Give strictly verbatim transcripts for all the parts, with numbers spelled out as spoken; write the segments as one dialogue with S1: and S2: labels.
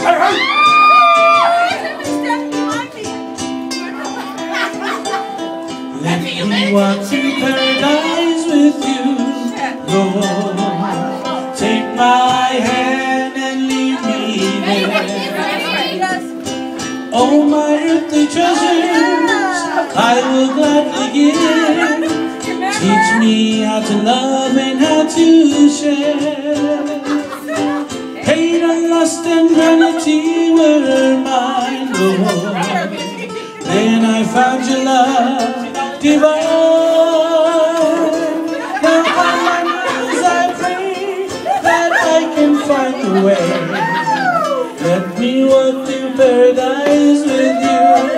S1: Let me walk to paradise with you, Lord. Take my hand and lead me there. Oh, my earthly treasures, I will gladly give. Teach me how to love and how to share. Hate and lust and vanity were mine, Lord. Then I found your love divine. Now on my knees I pray that I can find the way. Let me walk to paradise with you.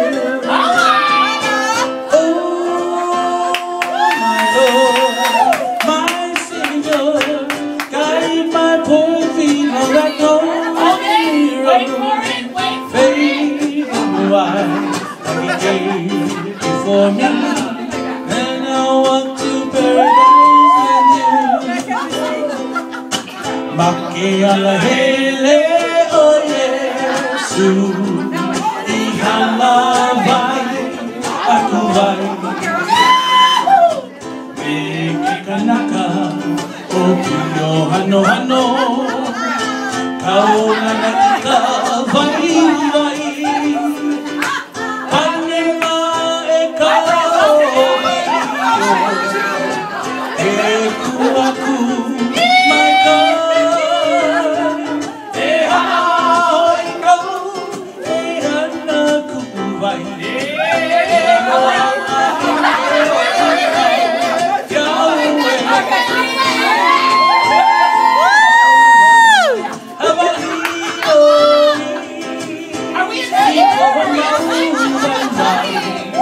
S1: For me, and I want to paradise with you. Makialahele o Yesu, ihalavay ako ay Mekikanaka o piyo-hano-hano, kauna na ikavay-vay.
S2: Are we in the